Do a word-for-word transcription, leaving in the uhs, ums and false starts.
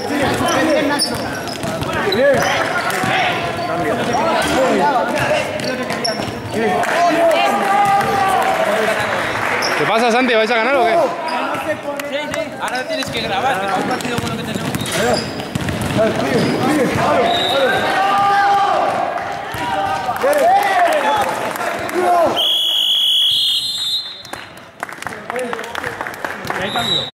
¿Qué pasa, Santi? ¿Vais a ganar o qué? Sí, sí. Ahora tienes que grabar, que es un partido bueno que tenemos.